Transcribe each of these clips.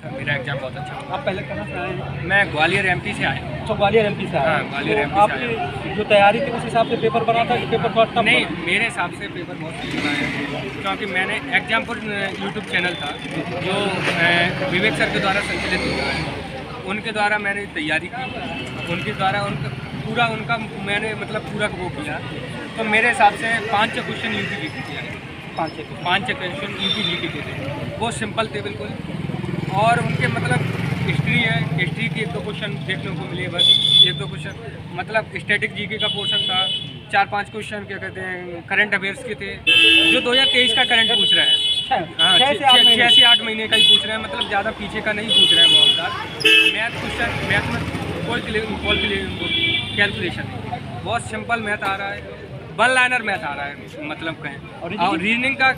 Sir मेरा exam बहुत अच्छा हुआ। आप पहले कहाँ से आए हैं? मैं ग्वालियर एमपी से आया हूँ। तो ग्वालियर एमपी से आए हाँ, हैं। ग्वालियर तो एमपी से आपकी जो तैयारी थी उस हिसाब से पेपर बना था कि पेपर थोड़ा टफ नहीं, बना? मेरे हिसाब से पेपर बहुत सही बना है, क्योंकि मैंने एग्जामपुर यूट्यूब चैनल था जो विवेक सर के द्वारा संचालित हुआ है, उनके द्वारा मैंने तैयारी की, उनके द्वारा उनका मैंने मतलब पूरा वो किया। तो मेरे हिसाब से 5 क्वेश्चन यूपी जी के किया है। 5 क्वेश्चन यूपी जी के थे, वो सिंपल थे बिल्कुल। और उनके मतलब हिस्ट्री है, हिस्ट्री के 1-2 क्वेश्चन देखने को मिले, बस 1-2 क्वेश्चन। मतलब स्टैटिक जीके का पोर्शन था, 4-5 क्वेश्चन क्या कहते हैं करंट अफेयर्स के थे, जो 2023 का करंट पूछ रहा है। हाँ, 6 से 8 महीने का ही पूछ रहे हैं, मतलब ज़्यादा पीछे का नहीं पूछ रहे हैं बहुत ज़्यादा। मैथ क्वेश्चन, मैथ में कोई कैलकुलेशन नहीं, बहुत सिंपल मैथ आ रहा है, वन लाइनर मैथ आ रहा है मतलब कहें। और रीजनिंग का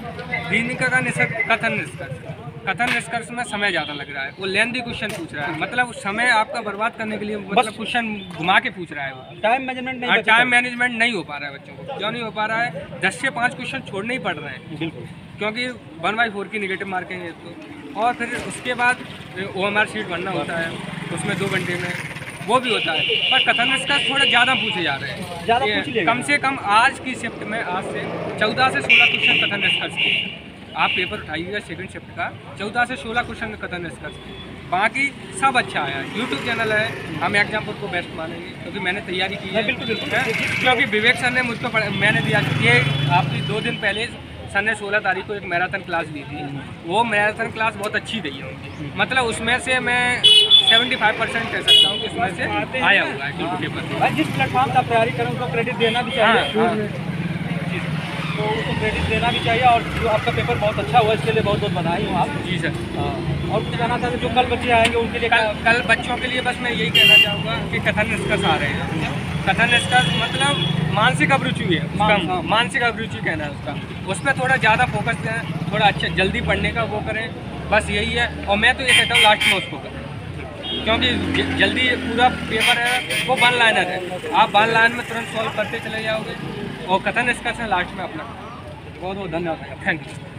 कथन निष्कर्ष में समय ज़्यादा लग रहा है, वो लेंथी क्वेश्चन पूछ रहा है, मतलब समय आपका बर्बाद करने के लिए मतलब क्वेश्चन घुमा के पूछ रहा है वो। टाइम मैनेजमेंट नहीं हो पा रहा है बच्चों को। क्यों नहीं हो पा रहा है? 10 से 5 क्वेश्चन छोड़ने ही पड़ रहे हैं, बिल्कुल, क्योंकि 1/4 की नेगेटिव मार्किंग है तो। और फिर उसके बाद OMR शीट बनना होता है, उसमें 2 घंटे में वो भी होता है, पर कथन निष्कर्ष थोड़े ज़्यादा पूछे जा रहे हैं। कम से कम आज की शिफ्ट में आज से 14 से 16 क्वेश्चन कथन निष्कर्ष के आप पेपर उठाइएगा सेकंड शिफ्ट का, 14 से 16 क्वेश्चन कथन निष्कर्ष के। बाकी सब अच्छा आया। यूट्यूब चैनल है, हम एग्जामपुर को बेस्ट मानेंगे क्योंकि मैंने तैयारी की है। बिल्कुल, क्योंकि विवेक सर ने मुझको मैंने दिया ये आपकी 2 दिन पहले सर ने 16 तारीख को एक मैराथन क्लास ली थी, वो मैराथन क्लास बहुत अच्छी गई है उनकी, मतलब उसमें से मैं 75% कह सकता हूँ कि उसमें से आया हुआ है पेपर। जिस प्लेटफॉर्म से आप तैयारी करें उसको क्रेडिट देना भी चाहिए। तो उसको क्रेडिट देना भी चाहिए, और जो आपका पेपर बहुत अच्छा हुआ इसके लिए बहुत बहुत बधाई हूँ आप। जी सर। और कुछ कहना चाहते जो कल बच्चे आएंगे उनके लिए? कल बच्चों के लिए बस मैं यही कहना चाहूँगा कि कथन निष्कर्ष आ रहे हैं। कथन निष्कर्ष मतलब मानसिक अभिरुचि है, मानसिक अभिरुचि कहना है उसका, उस पर थोड़ा ज़्यादा फोकस दें, थोड़ा अच्छा जल्दी पढ़ने का वो करें, बस यही है। और मैं तो ये कहता हूँ लास्ट में उसको करें, क्योंकि जल्दी पूरा पेपर है वो 1 लाइनर है, आप 1 लाइन में तुरंत सॉल्व करते चले जाओगे, और कथन निष्कर्ष है लास्ट में अपना। बहुत बहुत धन्यवाद, थैंक यू।